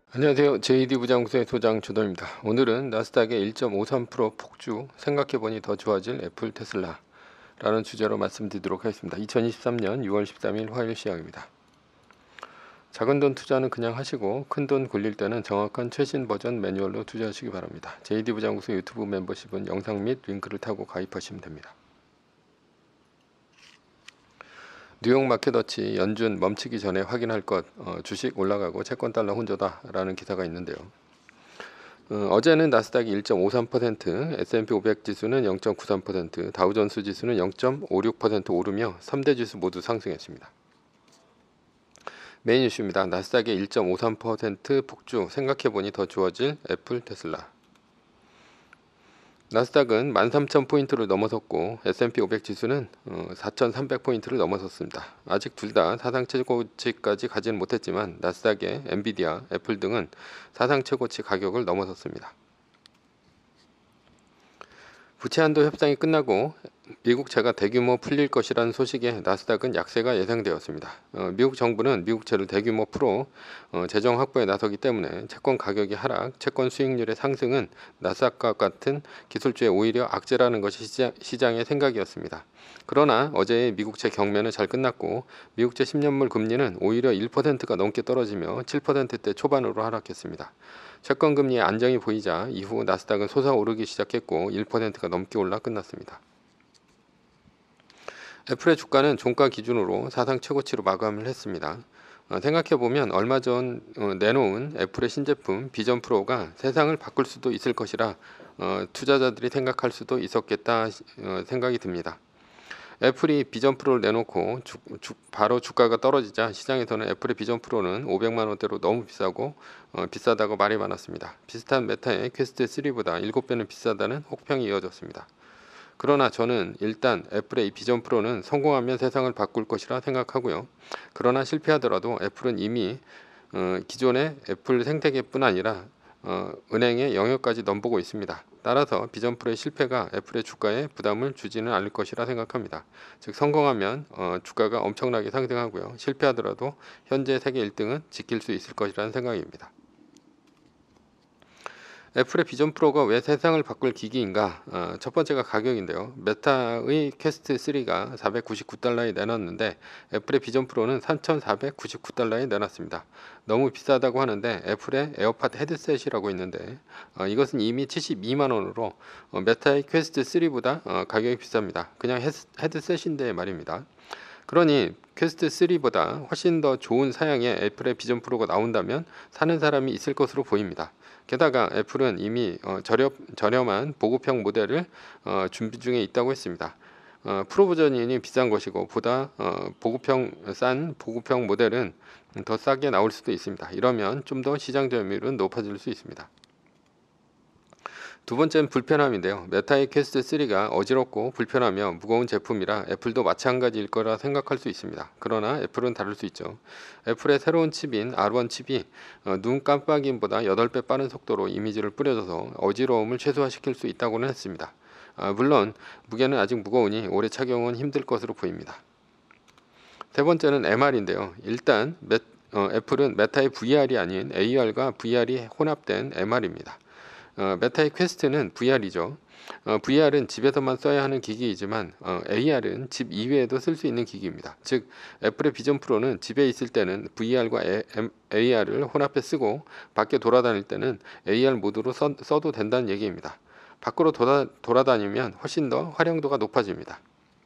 안녕하세요. JD 부장구의 소장 조던입니다. 오늘은 나스닥의 1.53% 폭주, 생각해보니 더 좋아질 애플 테슬라라는 주제로 말씀드리도록 하겠습니다. 2023년 6월 13일 화요일 시작입니다. 작은 돈 투자는 그냥 하시고 큰 돈 굴릴 때는 정확한 최신 버전 매뉴얼로 투자하시기 바랍니다. JD 부장구의 유튜브 멤버십은 영상 및 링크를 타고 가입하시면 됩니다. 뉴욕 마켓워치 연준 멈추기 전에 확인할 것, 주식 올라가고 채권 달러 혼조다라는 기사가 있는데요. 어제는 나스닥이 1.53%, S&P 500 지수는 0.93%, 다우존스 지수는 0.56% 오르며 3대 지수 모두 상승했습니다. 메인 이슈입니다. 나스닥의 1.53% 폭주, 생각해보니 더 좋아질 애플 테슬라. 나스닥은 13,000포인트를 넘어섰고 S&P 500 지수는 4,300포인트를 넘어섰습니다. 아직 둘 다 사상 최고치까지 가지는 못했지만 나스닥의 엔비디아, 애플 등은 사상 최고치 가격을 넘어섰습니다. 부채 한도 협상이 끝나고 미국채가 대규모 풀릴 것이라는 소식에 나스닥은 약세가 예상되었습니다. 미국 정부는 미국채를 대규모 풀어 재정 확보에 나서기 때문에 채권 가격이 하락, 채권 수익률의 상승은 나스닥과 같은 기술주에 오히려 악재라는 것이 시장의 생각이었습니다. 그러나 어제의 미국채 경매는 잘 끝났고 미국채 10년물 금리는 오히려 1%가 넘게 떨어지며 7%대 초반으로 하락했습니다. 채권 금리의 안정이 보이자 이후 나스닥은 솟아오르기 시작했고 1%가 넘게 올라 끝났습니다. 애플의 주가는 종가 기준으로 사상 최고치로 마감을 했습니다. 생각해보면 얼마 전 내놓은 애플의 신제품 비전 프로가 세상을 바꿀 수도 있을 것이라 투자자들이 생각할 수도 있었겠다 생각이 듭니다. 애플이 비전 프로를 내놓고 바로 주가가 떨어지자 시장에서는 애플의 비전 프로는 500만원대로 너무 비싸고 비싸다고 말이 많았습니다. 비슷한 메타의 퀘스트 3보다 7배는 비싸다는 혹평이 이어졌습니다. 그러나 저는 일단 애플의 이 비전 프로는 성공하면 세상을 바꿀 것이라 생각하고요. 그러나 실패하더라도 애플은 이미 기존의 애플 생태계뿐 아니라 은행의 영역까지 넘보고 있습니다. 따라서 비전 프로의 실패가 애플의 주가에 부담을 주지는 않을 것이라 생각합니다. 즉 성공하면 주가가 엄청나게 상승하고요. 실패하더라도 현재 세계 1등은 지킬 수 있을 것이라는 생각입니다. 애플의 비전 프로가 왜 세상을 바꿀 기기인가? 첫 번째가 가격인데요. 메타의 퀘스트 3가 499달러에 내놨는데 애플의 비전 프로는 3,499달러에 내놨습니다. 너무 비싸다고 하는데 애플의 에어팟 헤드셋이라고 있는데 이것은 이미 72만원으로 메타의 퀘스트 3보다 가격이 비쌉니다. 그냥 헤드셋인데 말입니다. 그러니 퀘스트 3보다 훨씬 더 좋은 사양의 애플의 비전 프로가 나온다면 사는 사람이 있을 것으로 보입니다. 게다가 애플은 이미 저렴한 보급형 모델을 준비 중에 있다고 했습니다. 프로 버전이 비싼 것이고 보다 싼 보급형 모델은 더 싸게 나올 수도 있습니다. 이러면 좀 더 시장 점유율은 높아질 수 있습니다. 두 번째는 불편함인데요. 메타의 퀘스트 3가 어지럽고 불편하며 무거운 제품이라 애플도 마찬가지일 거라 생각할 수 있습니다. 그러나 애플은 다를 수 있죠. 애플의 새로운 칩인 R1 칩이 눈 깜빡임보다 8배 빠른 속도로 이미지를 뿌려줘서 어지러움을 최소화시킬 수 있다고는 했습니다. 물론 무게는 아직 무거우니 오래 착용은 힘들 것으로 보입니다. 세 번째는 MR인데요. 일단 애플은 메타의 VR이 아닌 AR과 VR이 혼합된 MR입니다. 메타의 퀘스트는 VR이죠. VR은 집에서만 써야 하는 기기이지만 AR은 집 이외에도 쓸 수 있는 기기입니다. 즉 애플의 비전 프로는 집에 있을 때는 VR과 AR을 혼합해 쓰고 밖에 돌아다닐 때는 AR 모드로 써도 된다는 얘기입니다. 밖으로 돌아다니면 훨씬 더 활용도가 높아집니다.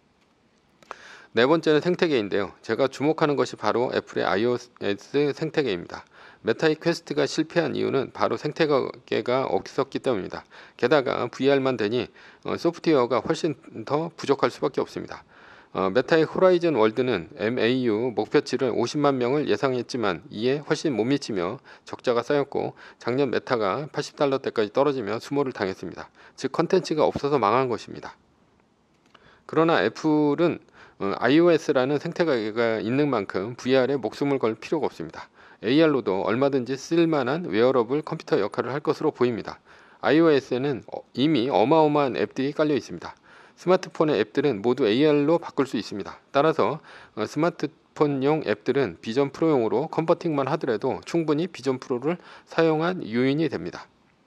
네 번째는 생태계인데요. 제가 주목하는 것이 바로 애플의 iOS 생태계입니다. 메타의 퀘스트가 실패한 이유는 바로 생태계가 없었기 때문입니다. 게다가 VR만 되니 소프트웨어가 훨씬 더 부족할 수밖에 없습니다. 메타의 호라이즌 월드는 MAU 목표치를 50만 명을 예상했지만 이에 훨씬 못 미치며 적자가 쌓였고 작년 메타가 $80대까지 떨어지며 수모를 당했습니다. 즉 컨텐츠가 없어서 망한 것입니다. 그러나 애플은 iOS라는 생태계가 있는 만큼 VR에 목숨을 걸 필요가 없습니다. AR로도 얼마든지 쓸만한 웨어러블 컴퓨터 역할을 할 것으로 보입니다. iOS에는 이미 어마어마한 앱들이 깔려 있습니다. 스마트폰의 앱들은 모두 AR로 바꿀 수 있습니다. 따라서 스마트폰 아이폰용 앱들은 비전 프로용으로 컨버팅만 하더라도 충분히 비전 프로를 사용한 요인이 됩니다.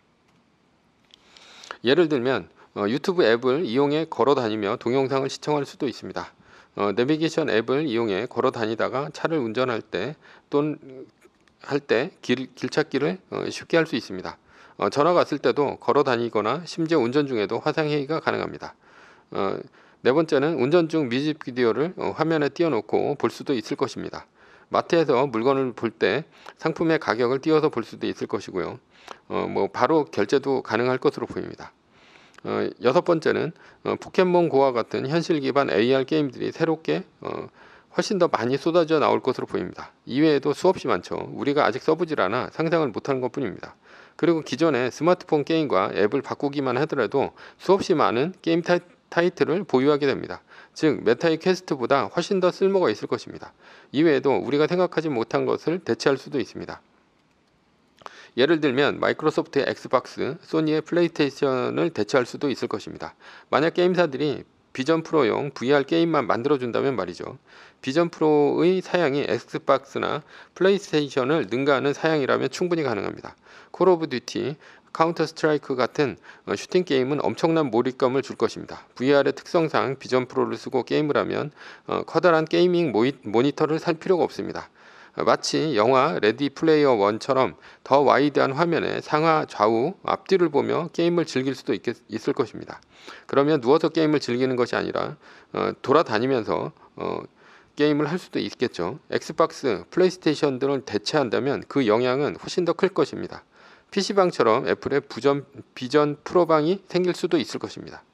예를 들면 유튜브 앱을 이용해 걸어 다니며 동영상을 시청할 수도 있습니다. 내비게이션 앱을 이용해 걸어 다니다가 차를 운전할 때 또는 할 때 길 찾기를 쉽게 할 수 있습니다. 전화 갔을 때도 걸어 다니거나 심지어 운전 중에도 화상회의가 가능합니다. 네 번째는 운전 중 뮤직비디오를 화면에 띄워놓고 볼 수도 있을 것입니다. 마트에서 물건을 볼 때 상품의 가격을 띄워서 볼 수도 있을 것이고요. 바로 결제도 가능할 것으로 보입니다. 여섯 번째는 포켓몬고와 같은 현실 기반 AR 게임들이 새롭게 훨씬 더 많이 쏟아져 나올 것으로 보입니다. 이외에도 수없이 많죠. 우리가 아직 써보질 않아 상상을 못하는 것 뿐입니다. 그리고 기존의 스마트폰 게임과 앱을 바꾸기만 하더라도 수없이 많은 게임 타이틀을 보유하게 됩니다. 즉 메타의 퀘스트보다 훨씬 더 쓸모가 있을 것입니다. 이외에도 우리가 생각하지 못한 것을 대체할 수도 있습니다. 예를 들면 마이크로소프트의 엑스박스, 소니의 플레이스테이션을 대체할 수도 있을 것입니다. 만약 게임사들이 비전 프로용 VR 게임만 만들어준다면 말이죠. 비전 프로의 사양이 엑스박스나 플레이스테이션을 능가하는 사양이라면 충분히 가능합니다. 콜 오브 듀티, 카운터 스트라이크 같은 슈팅 게임은 엄청난 몰입감을 줄 것입니다. VR의 특성상 비전 프로를 쓰고 게임을 하면 커다란 게이밍 모니터를 살 필요가 없습니다. 마치 영화 레디 플레이어 1처럼 더 와이드한 화면에 상하 좌우 앞뒤를 보며 게임을 즐길 수도 있을 것입니다. 그러면 누워서 게임을 즐기는 것이 아니라 돌아다니면서 게임을 할 수도 있겠죠. 엑스박스, 플레이스테이션 등을 대체한다면 그 영향은 훨씬 더 클 것입니다. PC방처럼 애플의 비전 프로방이 생길 수도 있을 것입니다.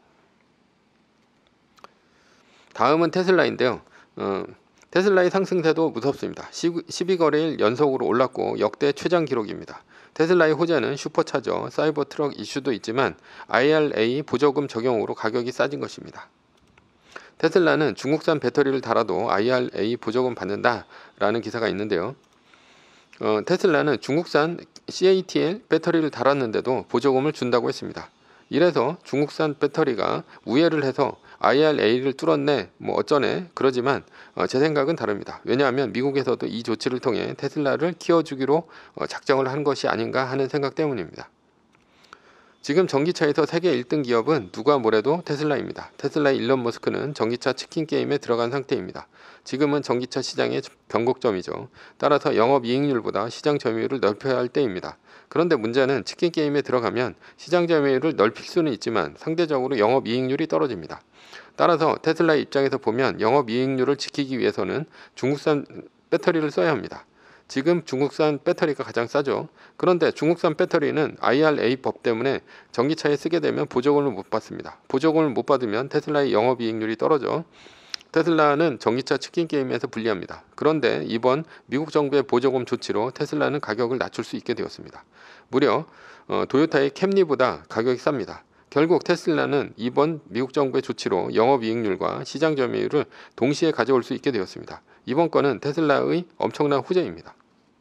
다음은 테슬라인데요. 테슬라의 상승세도 무섭습니다. 12거래일 연속으로 올랐고 역대 최장 기록입니다. 테슬라의 호재는 슈퍼차저, 사이버 트럭 이슈도 있지만 IRA 보조금 적용으로 가격이 싸진 것입니다. 테슬라는 중국산 배터리를 달아도 IRA 보조금 받는다라는 기사가 있는데요. 테슬라는 중국산 CATL 배터리를 달았는데도 보조금을 준다고 했습니다. 이래서 중국산 배터리가 우회를 해서 IRA를 뚫었네 어쩌네 그러지만 제 생각은 다릅니다. 왜냐하면 미국에서도 이 조치를 통해 테슬라를 키워주기로 작정을 한 것이 아닌가 하는 생각 때문입니다. 지금 전기차에서 세계 1등 기업은 누가 뭐래도 테슬라입니다. 테슬라의 일론 머스크는 전기차 치킨 게임에 들어간 상태입니다. 지금은 전기차 시장의 변곡점이죠. 따라서 영업이익률보다 시장 점유율을 넓혀야 할 때입니다. 그런데 문제는 치킨 게임에 들어가면 시장 점유율을 넓힐 수는 있지만 상대적으로 영업이익률이 떨어집니다. 따라서 테슬라의 입장에서 보면 영업이익률을 지키기 위해서는 중국산 배터리를 써야 합니다. 지금 중국산 배터리가 가장 싸죠. 그런데 중국산 배터리는 IRA 법 때문에 전기차에 쓰게 되면 보조금을 못 받습니다. 보조금을 못 받으면 테슬라의 영업이익률이 떨어져 테슬라는 전기차 치킨 게임에서 불리합니다. 그런데 이번 미국 정부의 보조금 조치로 테슬라는 가격을 낮출 수 있게 되었습니다. 무려 도요타의 캠리보다 가격이 쌉니다. 결국 테슬라는 이번 미국 정부의 조치로 영업이익률과 시장 점유율을 동시에 가져올 수 있게 되었습니다. 이번 건은 테슬라의 엄청난 호재입니다.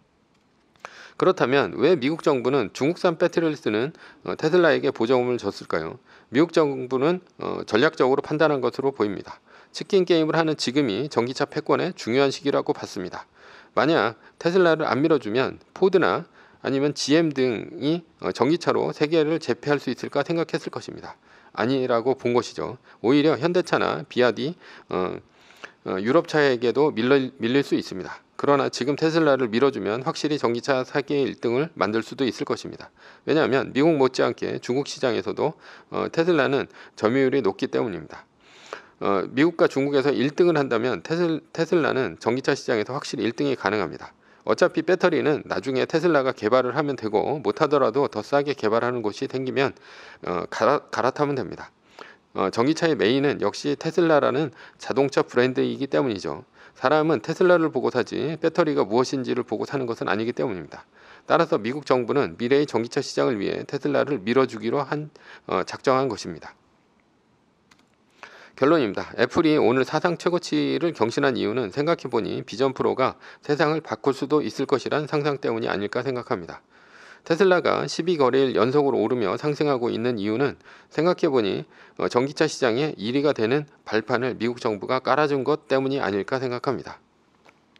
그렇다면 왜 미국 정부는 중국산 배터리를 쓰는 테슬라에게 보조금을 줬을까요? 미국 정부는 전략적으로 판단한 것으로 보입니다. 치킨 게임을 하는 지금이 전기차 패권의 중요한 시기라고 봤습니다. 만약 테슬라를 안 밀어주면 포드나 아니면 GM 등이 전기차로 세계를 제패할 수 있을까 생각했을 것입니다. 아니라고 본 것이죠. 오히려 현대차나 비아디, 유럽차에게도 밀릴 수 있습니다. 그러나 지금 테슬라를 밀어주면 확실히 전기차 세계 1등을 만들 수도 있을 것입니다. 왜냐하면 미국 못지않게 중국 시장에서도 테슬라는 점유율이 높기 때문입니다. 미국과 중국에서 1등을 한다면 테슬라는 전기차 시장에서 확실히 1등이 가능합니다. 어차피 배터리는 나중에 테슬라가 개발을 하면 되고 못하더라도 더 싸게 개발하는 곳이 생기면 갈아타면 됩니다. 전기차의 메인은 역시 테슬라라는 자동차 브랜드이기 때문이죠. 사람은 테슬라를 보고 사지 배터리가 무엇인지를 보고 사는 것은 아니기 때문입니다. 따라서 미국 정부는 미래의 전기차 시장을 위해 테슬라를 밀어주기로 작정한 것입니다. 결론입니다. 애플이 오늘 사상 최고치를 경신한 이유는 생각해보니 비전 프로가 세상을 바꿀 수도 있을 것이란 상상 때문이 아닐까 생각합니다. 테슬라가 12거래일 연속으로 오르며 상승하고 있는 이유는 생각해보니 전기차 시장의 1위가 되는 발판을 미국 정부가 깔아준 것 때문이 아닐까 생각합니다.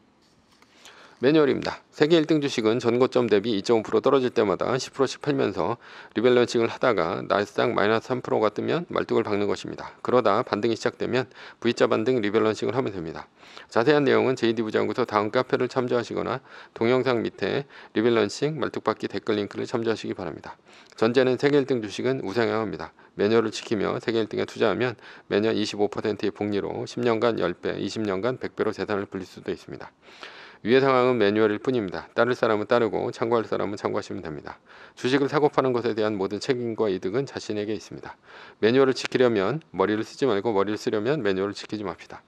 매뉴얼입니다. 세계 1등 주식은 전고점 대비 2.5% 떨어질 때마다 10%씩 팔면서 리밸런싱을 하다가 나스닥 마이너스 3%가 뜨면 말뚝을 박는 것입니다. 그러다 반등이 시작되면 V자 반등 리밸런싱을 하면 됩니다. 자세한 내용은 JD부장연구소 다음 카페를 참조하시거나 동영상 밑에 리밸런싱 말뚝박기 댓글 링크를 참조하시기 바랍니다. 전제는 세계 1등 주식은 우상향합니다. 매뉴얼을 지키며 세계 1등에 투자하면 매년 25%의 복리로 10년간 10배, 20년간 100배로 재산을 불릴 수도 있습니다. 위의 상황은 매뉴얼일 뿐입니다. 따를 사람은 따르고 참고할 사람은 참고하시면 됩니다. 주식을 사고 파는 것에 대한 모든 책임과 이득은 자신에게 있습니다. 매뉴얼을 지키려면 머리를 쓰지 말고 머리를 쓰려면 매뉴얼을 지키지 맙시다.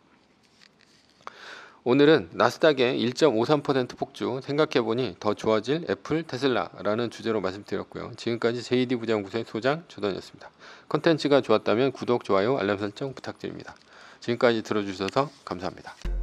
오늘은 나스닥의 1.53% 폭주, 생각해보니 더 좋아질 애플, 테슬라라는 주제로 말씀드렸고요. 지금까지 JD부장연구소의 소장 조던이었습니다. 컨텐츠가 좋았다면 구독, 좋아요, 알람 설정 부탁드립니다. 지금까지 들어주셔서 감사합니다.